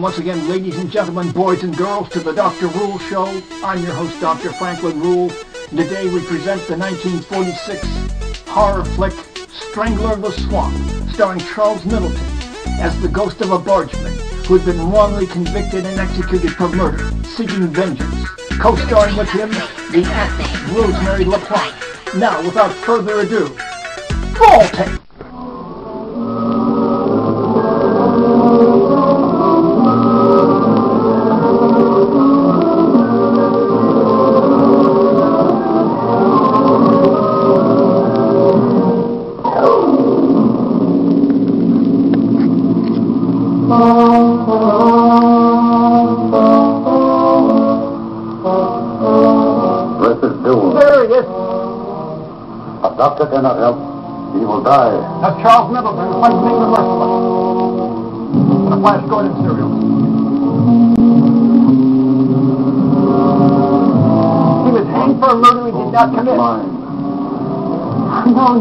once again, ladies and gentlemen, boys and girls, to the Dr. Rule Show. I'm your host, Dr. Franklin Rule. And today we present the 1946 horror flick, Strangler of the Swamp, starring Charles Middleton as the ghost of a bargeman who had been wrongly convicted and executed for murder, seeking vengeance. Co-starring with him, the actress Rosemary LaPlante. Now, without further ado, roll tape! Doctor cannot help. He will die. That's Charles Middleton, who plays Nick the Merciless. The Flash Gordon serial. He was hanged for a murder he did not commit. Mine. No.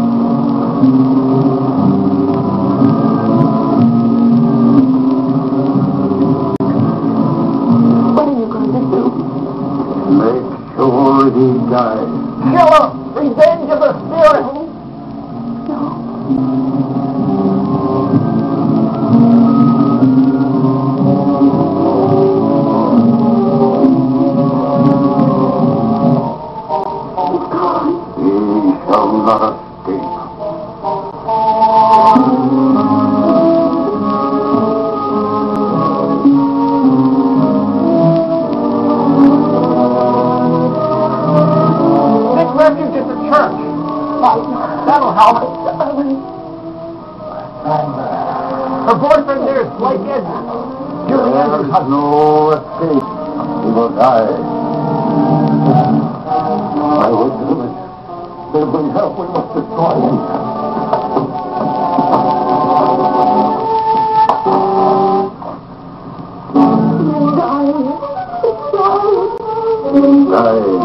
What are you going to do? Make sure he dies. Kill him! Revenge of the spirit! He shall not escape. Take refuge at the church. That'll help. Her boyfriend there is Blake Edwards. Julie Andrews' husband. No escape. He will die. I will do it. There will be help. We must destroy him. Dying.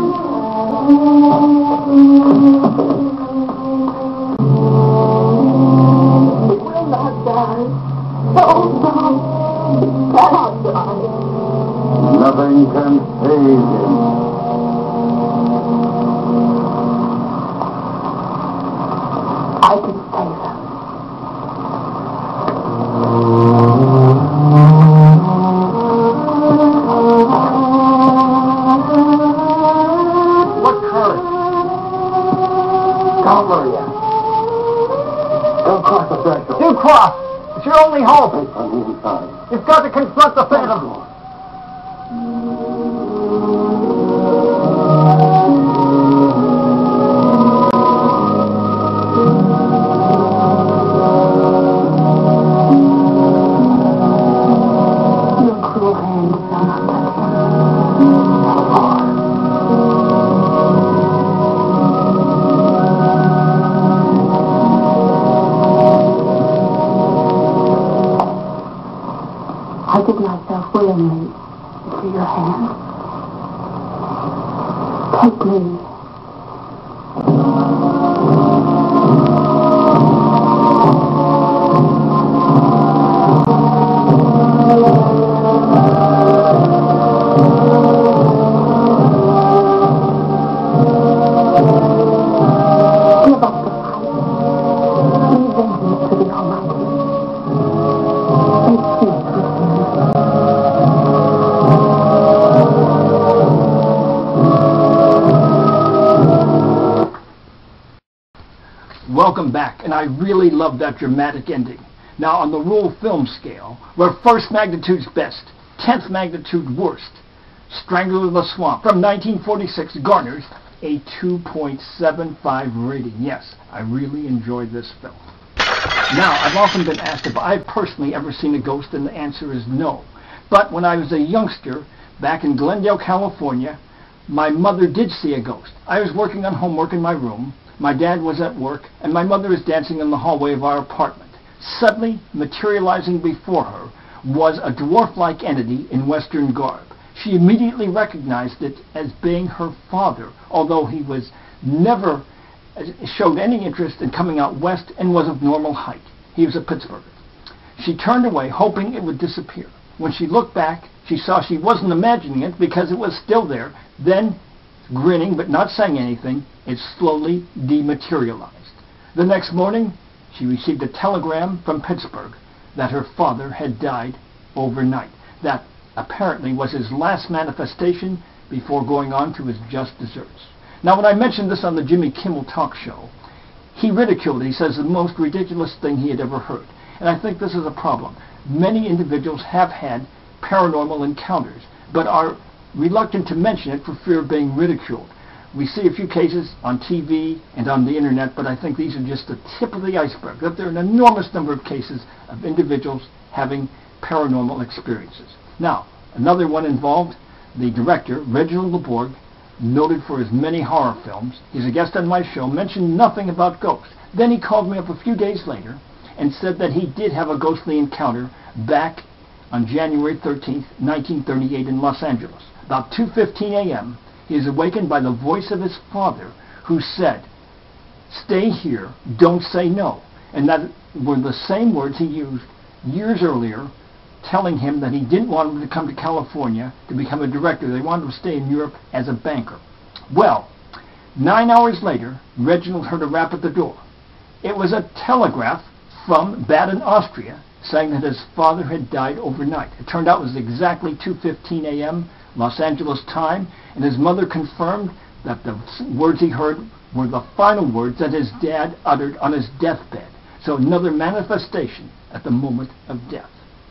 Nothing can save him. I can save him. What courage? Come, Maria. Don't cross the threshold. You cross. It's your only hope. Wait on the inside. You've got to confront the Phantom. Your cruel hands shall not touch him. I give myself willingly into your hands. Take me. Give up the fight. Leave vengeance to the Almighty. Make peace with him. Welcome back, and I really love that dramatic ending. Now, on the Rule film scale, where first magnitude's best, 10th magnitude worst, Strangler of the Swamp from 1946 garners a 2.75 rating. Yes, I really enjoyed this film. Now, I've often been asked if I've personally ever seen a ghost, and the answer is no. But when I was a youngster, back in Glendale, California, my mother did see a ghost. I was working on homework in my room. My dad was at work, and my mother was dancing in the hallway of our apartment. Suddenly, materializing before her, was a dwarf-like entity in Western garb. She immediately recognized it as being her father, although he was never showed any interest in coming out west and was of normal height. He was a Pittsburgher. She turned away, hoping it would disappear. When she looked back, she saw she wasn't imagining it because it was still there. Then, grinning but not saying anything, it slowly dematerialized. The next morning, she received a telegram from Pittsburgh that her father had died overnight. That apparently was his last manifestation before going on to his just desserts. Now, when I mentioned this on the Jimmy Kimmel Talk Show, he ridiculed it. He says the most ridiculous thing he had ever heard. And I think this is a problem. Many individuals have had paranormal encounters, but are reluctant to mention it for fear of being ridiculed. We see a few cases on TV and on the internet, but I think these are just the tip of the iceberg. That there are an enormous number of cases of individuals having paranormal experiences. Now, another one involved the director, Reginald LeBorg, noted for his many horror films. He's a guest on my show, mentioned nothing about ghosts. Then he called me up a few days later and said that he did have a ghostly encounter back on January 13th, 1938 in Los Angeles. About 2:15 a.m., he is awakened by the voice of his father, who said, "Stay here, don't say no." And that were the same words he used years earlier, telling him that he didn't want him to come to California to become a director. They wanted him to stay in Europe as a banker. Well, 9 hours later, Reginald heard a rap at the door. It was a telegraph from Baden, Austria, saying that his father had died overnight. It turned out it was exactly 2:15 a.m. Los Angeles time, and his mother confirmed that the words he heard were the final words that his dad uttered on his deathbed. So another manifestation at the moment of death.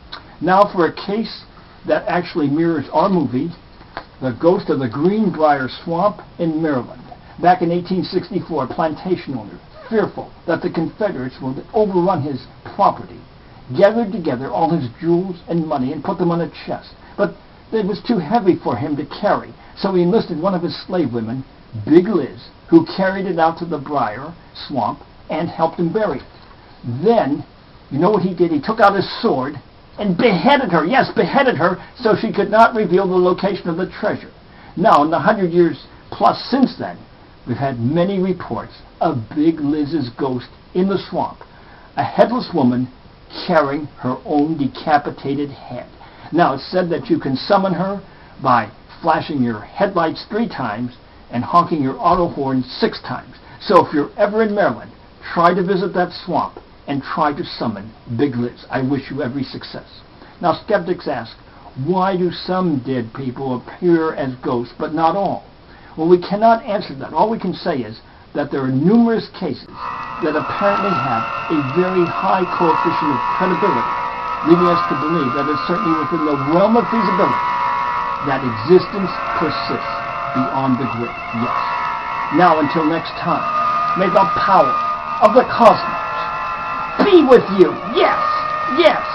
Now for a case that actually mirrors our movie, The Ghost of the Greenbrier Swamp in Maryland. Back in 1864, a plantation owner, fearful that the Confederates would overrun his property, gathered together all his jewels and money and put them on a chest. But it was too heavy for him to carry, so he enlisted one of his slave women, Big Liz, who carried it out to the Briar Swamp and helped him bury it. Then, you know what he did? He took out his sword and beheaded her. Yes, beheaded her so she could not reveal the location of the treasure. Now, in the 100 years plus since then, we've had many reports of Big Liz's ghost in the swamp, a headless woman carrying her own decapitated head. Now, it's said that you can summon her by flashing your headlights 3 times and honking your auto horn 6 times. So if you're ever in Maryland, try to visit that swamp and try to summon Big Liz. I wish you every success. Now, skeptics ask, why do some dead people appear as ghosts, but not all? Well, we cannot answer that. All we can say is that there are numerous cases that apparently have a very high coefficient of credibility, leading us to believe that it's certainly within the realm of feasibility that existence persists beyond the grave. Yes. Now, until next time, may the power of the cosmos be with you. Yes, yes.